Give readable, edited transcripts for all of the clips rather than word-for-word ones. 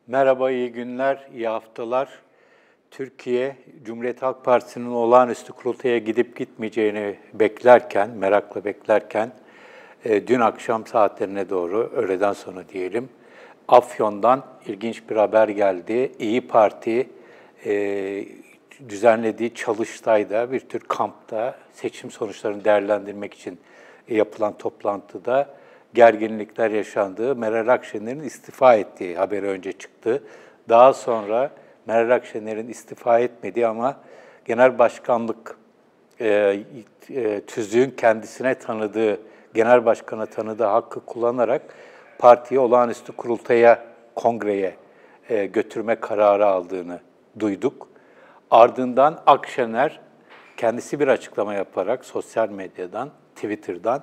Merhaba, iyi günler, iyi haftalar. Türkiye, Cumhuriyet Halk Partisi'nin olağanüstü kurultaya gidip gitmeyeceğini beklerken, merakla beklerken, dün akşam saatlerine doğru, öğleden sonra diyelim, Afyon'dan ilginç bir haber geldi. İyi Parti düzenlediği çalıştayda, bir tür kampta, seçim sonuçlarını değerlendirmek için yapılan toplantıda gerginlikler yaşandığı, Meral Akşener'in istifa ettiği haberi önce çıktı. Daha sonra Meral Akşener'in istifa etmediği ama genel başkanlık tüzüğün kendisine tanıdığı, genel başkana tanıdığı hakkı kullanarak partiyi olağanüstü kurultaya, kongreye götürme kararı aldığını duyduk. Ardından Akşener kendisi bir açıklama yaparak sosyal medyadan, Twitter'dan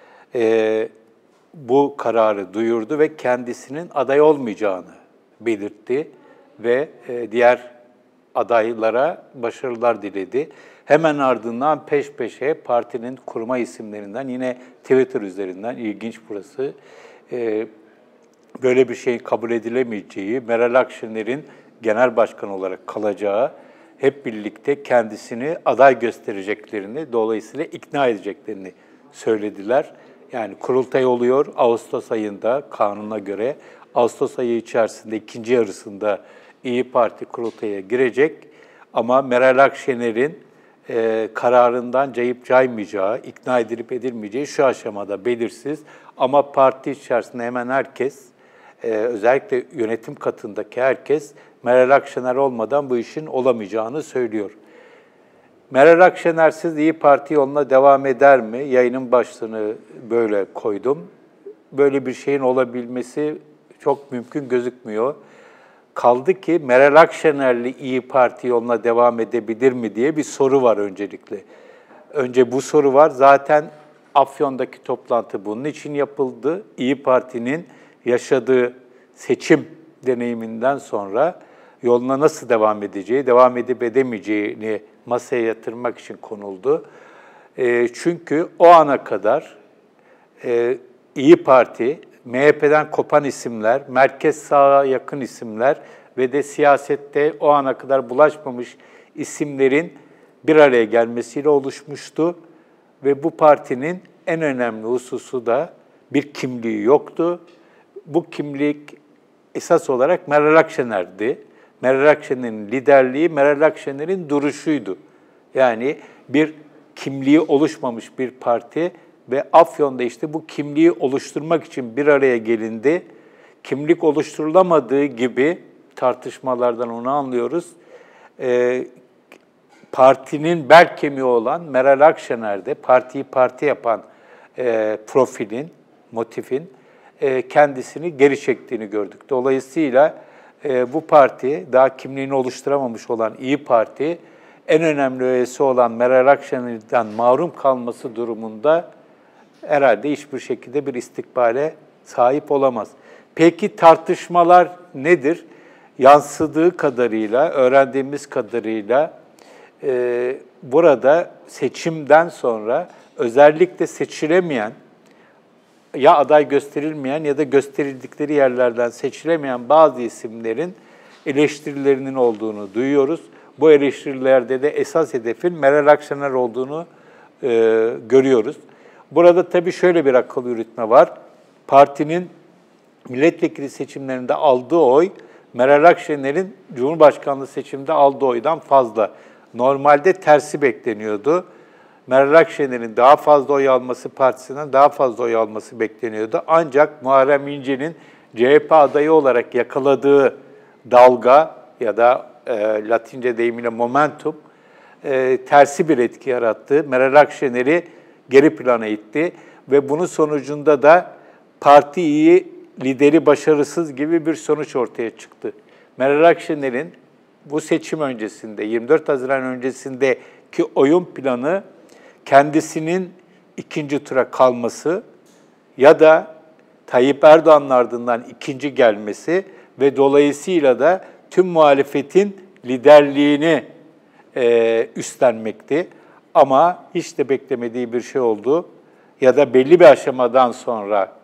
bu kararı duyurdu ve kendisinin aday olmayacağını belirtti ve diğer adaylara başarılar diledi. Hemen ardından peş peşe partinin kurma isimlerinden yine Twitter üzerinden, ilginç burası, böyle bir şeyin kabul edilemeyeceği, Meral Akşener'in genel başkan olarak kalacağı, hep birlikte kendisini aday göstereceklerini, dolayısıyla ikna edeceklerini söylediler. Yani kurultay oluyor Ağustos ayında kanuna göre. Ağustos ayı içerisinde ikinci yarısında İyi Parti kurultaya girecek. Ama Meral Akşener'in kararından cayıp caymayacağı, ikna edilip edilmeyeceği şu aşamada belirsiz. Ama parti içerisinde hemen herkes, özellikle yönetim katındaki herkes Meral Akşener olmadan bu işin olamayacağını söylüyor. Meral Akşener'siz İyi Parti yoluna devam eder mi? Yayının başlığını böyle koydum. Böyle bir şeyin olabilmesi çok mümkün gözükmüyor. Kaldı ki Meral Akşener'li İyi Parti yoluna devam edebilir mi diye bir soru var öncelikle. Önce bu soru var. Zaten Afyon'daki toplantı bunun için yapıldı. İyi Parti'nin yaşadığı seçim deneyiminden sonra yoluna nasıl devam edeceği, devam edip edemeyeceğini masaya yatırmak için konuldu. Çünkü o ana kadar İyi Parti, MHP'den kopan isimler, merkez sağa yakın isimler ve de siyasette o ana kadar bulaşmamış isimlerin bir araya gelmesiyle oluşmuştu. Ve bu partinin en önemli hususu da bir kimliği yoktu. Bu kimlik esas olarak Meral Akşener'di. Meral Akşener'in liderliği, Meral Akşener'in duruşuydu. Yani bir kimliği oluşmamış bir parti ve Afyon'da işte bu kimliği oluşturmak için bir araya gelindi. Kimlik oluşturulamadığı gibi tartışmalardan onu anlıyoruz. Partinin bel kemiği olan Meral Akşener'de partiyi parti yapan profilin, motifin kendisini geri çektiğini gördük. Dolayısıyla bu parti, daha kimliğini oluşturamamış olan İyi Parti, en önemli üyesi olan Meral Akşener'den mahrum kalması durumunda herhalde hiçbir şekilde bir istikbale sahip olamaz. Peki tartışmalar nedir? Yansıdığı kadarıyla, öğrendiğimiz kadarıyla burada seçimden sonra özellikle seçilemeyen, ya aday gösterilmeyen ya da gösterildikleri yerlerden seçilemeyen bazı isimlerin eleştirilerinin olduğunu duyuyoruz. Bu eleştirilerde de esas hedefin Meral Akşener olduğunu görüyoruz. Burada tabii şöyle bir akıl yürütme var. Partinin milletvekili seçimlerinde aldığı oy, Meral Akşener'in Cumhurbaşkanlığı seçiminde aldığı oydan fazla. Normalde tersi bekleniyordu. Meral Akşener'in daha fazla oy alması, partisinden daha fazla oy alması bekleniyordu. Ancak Muharrem İnce'nin CHP adayı olarak yakaladığı dalga ya da Latince deyimiyle momentum tersi bir etki yarattı. Meral Akşener'i geri plana itti ve bunun sonucunda da parti lideri başarısız gibi bir sonuç ortaya çıktı. Meral Akşener'in bu seçim öncesinde, 24 Haziran öncesindeki oyun planı kendisinin ikinci tura kalması ya da Tayyip Erdoğan'ın ardından ikinci gelmesi ve dolayısıyla da tüm muhalefetin liderliğini üstlenmekti. Ama hiç de beklemediği bir şey oldu ya da belli bir aşamadan sonra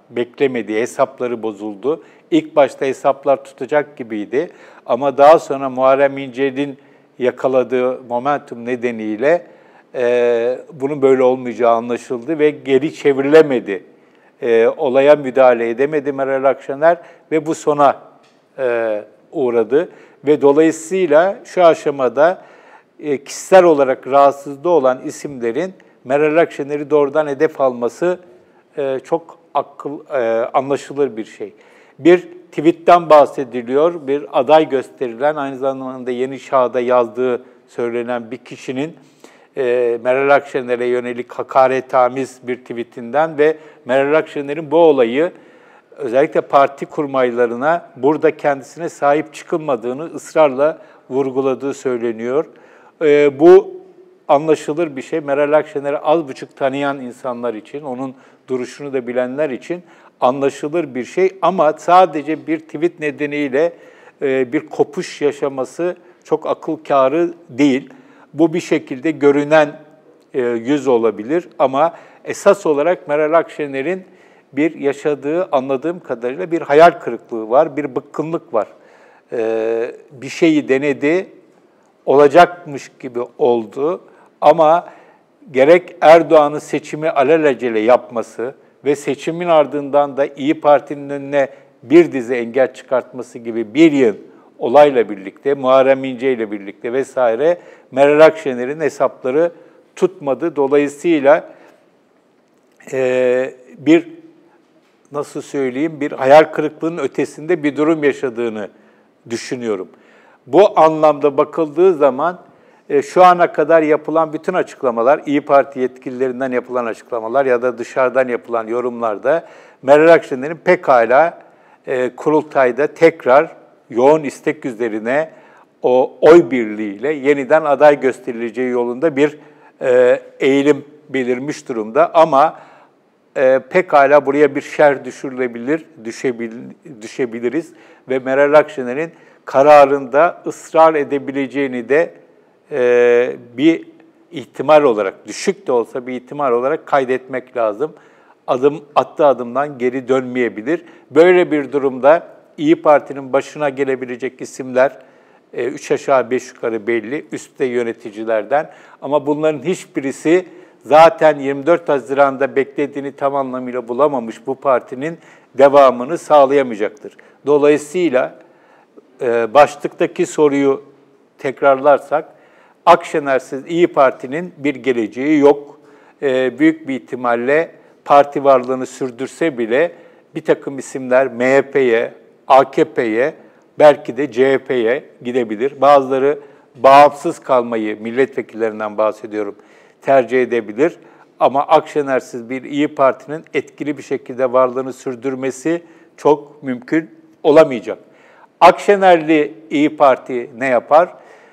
beklemediği, hesapları bozuldu. İlk başta hesaplar tutacak gibiydi ama daha sonra Muharrem İnce'nin yakaladığı momentum nedeniyle bunun böyle olmayacağı anlaşıldı ve geri çevrilemedi. Olaya müdahale edemedi Meral Akşener ve bu sona uğradı. Ve dolayısıyla şu aşamada kişisel olarak rahatsızlığı olan isimlerin Meral Akşener'i doğrudan hedef alması çok anlaşılır bir şey. Bir tweetten bahsediliyor, bir aday gösterilen, aynı zamanda Yeni Çağ'da yazdığı söylenen bir kişinin Meral Akşener'e yönelik hakaretamiz bir tweetinden ve Meral Akşener'in bu olayı özellikle parti kurmaylarına burada kendisine sahip çıkılmadığını ısrarla vurguladığı söyleniyor. Bu anlaşılır bir şey. Meral Akşener'i az buçuk tanıyan insanlar için, onun duruşunu da bilenler için anlaşılır bir şey. Ama sadece bir tweet nedeniyle bir kopuş yaşaması çok akıl kârı değil. Bu bir şekilde görünen yüz olabilir ama esas olarak Meral Akşener'in bir yaşadığı, anladığım kadarıyla bir hayal kırıklığı var, bir bıkkınlık var. Bir şeyi denedi, olacakmış gibi oldu ama gerek Erdoğan'ın seçimi alelacele yapması ve seçimin ardından da İYİ Parti'nin önüne bir dizi engel çıkartması gibi bir yıl olayla birlikte, Muharrem İnce ile birlikte vesaire Meral Akşener'in hesapları tutmadı. Dolayısıyla bir hayal kırıklığının ötesinde bir durum yaşadığını düşünüyorum. Bu anlamda bakıldığı zaman şu ana kadar yapılan bütün açıklamalar, İYİ Parti yetkililerinden yapılan açıklamalar ya da dışarıdan yapılan yorumlarda Meral Akşener'in pekala kurultayda tekrar yoğun istek üzerine o oy birliğiyle yeniden aday gösterileceği yolunda bir eğilim belirmiş durumda. Ama pekala buraya bir şer düşebiliriz ve Meral Akşener'in kararında ısrar edebileceğini de bir ihtimal olarak, düşük de olsa bir ihtimal olarak kaydetmek lazım. Attığı adımdan geri dönmeyebilir. Böyle bir durumda İYİ Parti'nin başına gelebilecek isimler 3 aşağı 5 yukarı belli, üstte yöneticilerden. Ama bunların hiçbirisi zaten 24 Haziran'da beklediğini tam anlamıyla bulamamış bu partinin devamını sağlayamayacaktır. Dolayısıyla başlıktaki soruyu tekrarlarsak, Akşener'siz İYİ Parti'nin bir geleceği yok. Büyük bir ihtimalle parti varlığını sürdürse bile bir takım isimler MHP'ye, AKP'ye, belki de CHP'ye gidebilir. Bazıları bağımsız kalmayı, milletvekillerinden bahsediyorum, tercih edebilir. Ama Akşener'siz bir İYİ Parti'nin etkili bir şekilde varlığını sürdürmesi çok mümkün olamayacak. Akşenerli İYİ Parti ne yapar?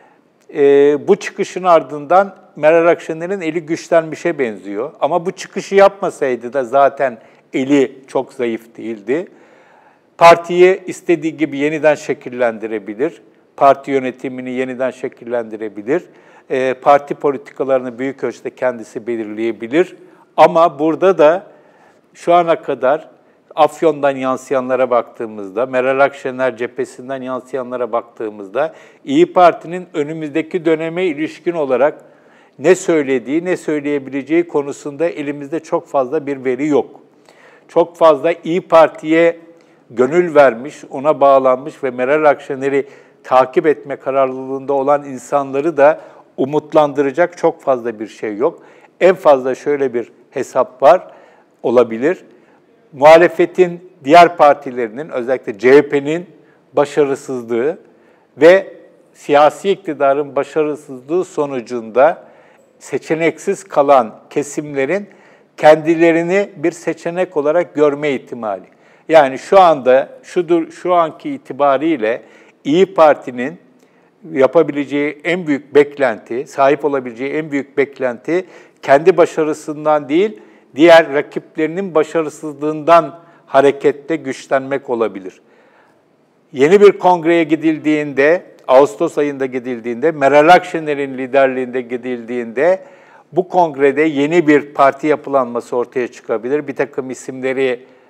Bu çıkışın ardından Meral Akşener'in eli güçlenmişe benziyor. Ama bu çıkışı yapmasaydı da zaten eli çok zayıf değildi. Partiyi istediği gibi yeniden şekillendirebilir. Parti yönetimini yeniden şekillendirebilir. Parti politikalarını büyük ölçüde kendisi belirleyebilir. Ama burada da şu ana kadar Afyon'dan yansıyanlara baktığımızda, Meral Akşener cephesinden yansıyanlara baktığımızda İYİ Parti'nin önümüzdeki döneme ilişkin olarak ne söylediği, ne söyleyebileceği konusunda elimizde çok fazla bir veri yok. Çok fazla İYİ Parti'ye gönül vermiş, ona bağlanmış ve Meral Akşener'i takip etme kararlılığında olan insanları da umutlandıracak çok fazla bir şey yok. En fazla şöyle bir hesap var, olabilir. Muhalefetin diğer partilerinin, özellikle CHP'nin başarısızlığı ve siyasi iktidarın başarısızlığı sonucunda seçeneksiz kalan kesimlerin kendilerini bir seçenek olarak görme ihtimali. Yani şu anda, şu anki itibariyle İYİ Parti'nin yapabileceği en büyük beklenti, sahip olabileceği en büyük beklenti kendi başarısından değil, diğer rakiplerinin başarısızlığından hareketle güçlenmek olabilir. Yeni bir kongreye gidildiğinde, Ağustos ayında gidildiğinde, Meral Akşener'in liderliğinde gidildiğinde bu kongrede yeni bir parti yapılanması ortaya çıkabilir. Bir takım isimleri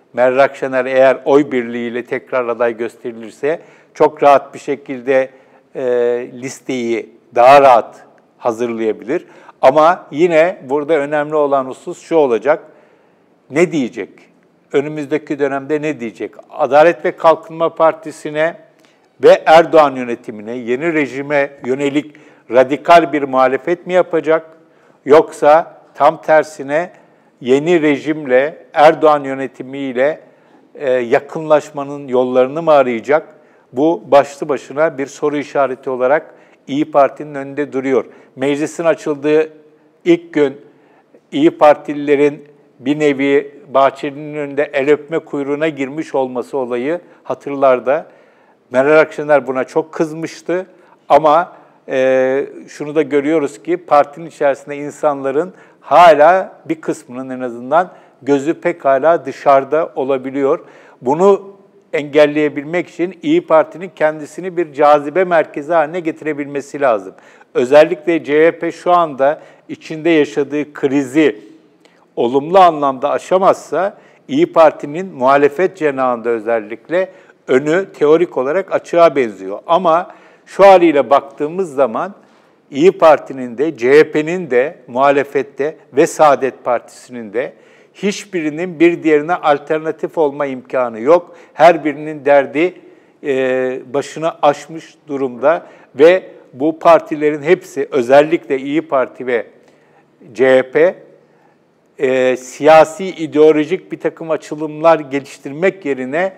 Meral Akşener eğer oy birliğiyle tekrar aday gösterilirse çok rahat bir şekilde listeyi daha rahat hazırlayabilir. Ama yine burada önemli olan husus şu olacak: ne diyecek? Önümüzdeki dönemde ne diyecek? Adalet ve Kalkınma Partisi'ne ve Erdoğan yönetimine, yeni rejime yönelik radikal bir muhalefet mi yapacak? Yoksa tam tersine yeni rejimle, Erdoğan yönetimiyle yakınlaşmanın yollarını mı arayacak? Bu başlı başına bir soru işareti olarak İYİ Parti'nin önünde duruyor. Meclisin açıldığı ilk gün İYİ Partililerin bir nevi Bahçeli'nin önünde el öpme kuyruğuna girmiş olması olayı hatırlarda. Meral Akşener buna çok kızmıştı ama şunu da görüyoruz ki partinin içerisinde insanların hala bir kısmının en azından gözü pekala dışarıda olabiliyor. Bunu engelleyebilmek için İYİ Parti'nin kendisini bir cazibe merkezi haline getirebilmesi lazım. Özellikle CHP şu anda içinde yaşadığı krizi olumlu anlamda aşamazsa İYİ Parti'nin muhalefet cenahında özellikle önü teorik olarak açığa benziyor. Ama şu haliyle baktığımız zaman İYİ Parti'nin de, CHP'nin de, muhalefette ve Saadet Partisi'nin de hiçbirinin bir diğerine alternatif olma imkanı yok. Her birinin derdi başını aşmış durumda ve bu partilerin hepsi, özellikle İYİ Parti ve CHP, siyasi, ideolojik bir takım açılımlar geliştirmek yerine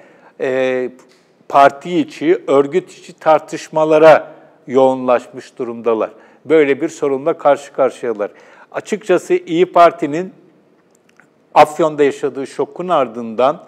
parti içi, örgüt içi tartışmalara yoğunlaşmış durumdalar. Böyle bir sorunla karşı karşıyalar. Açıkçası İYİ Parti'nin Afyon'da yaşadığı şokun ardından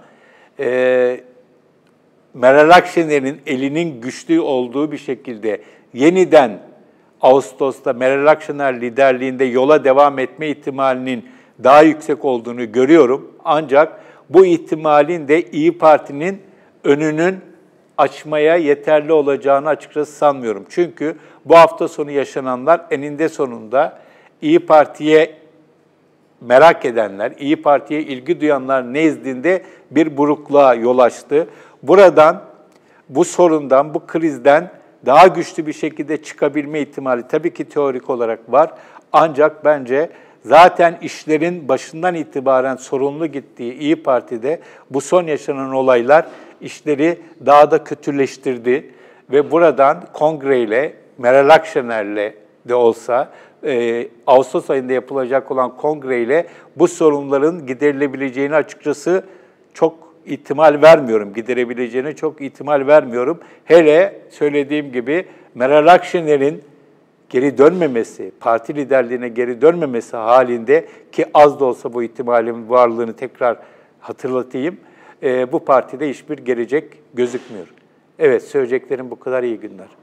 Meral Akşener'in elinin güçlü olduğu bir şekilde yeniden Ağustos'ta Meral Akşener liderliğinde yola devam etme ihtimalinin daha yüksek olduğunu görüyorum. Ancak bu ihtimalin de İYİ Parti'nin önünün açmaya yeterli olacağını açıkçası sanmıyorum. Çünkü bu hafta sonu yaşananlar eninde sonunda İYİ Parti'ye merak edenler, İYİ Parti'ye ilgi duyanlar nezdinde bir burukluğa yol açtı. Buradan, bu sorundan, bu krizden daha güçlü bir şekilde çıkabilme ihtimali tabii ki teorik olarak var. Ancak bence zaten işlerin başından itibaren sorunlu gittiği İYİ Parti'de bu son yaşanan olaylar işleri daha da kötüleştirdi. Ve buradan kongreyle, Meral Akşener'le de olsa Ağustos ayında yapılacak olan kongreyle bu sorunların giderilebileceğini açıkçası çok ihtimal vermiyorum. Giderebileceğine çok ihtimal vermiyorum. Hele söylediğim gibi Meral Akşener'in geri dönmemesi, parti liderliğine geri dönmemesi halinde, ki az da olsa bu ihtimalin varlığını tekrar hatırlatayım, bu partide hiçbir gelecek gözükmüyor. Evet, söyleyeceklerim bu kadar. İyi günler.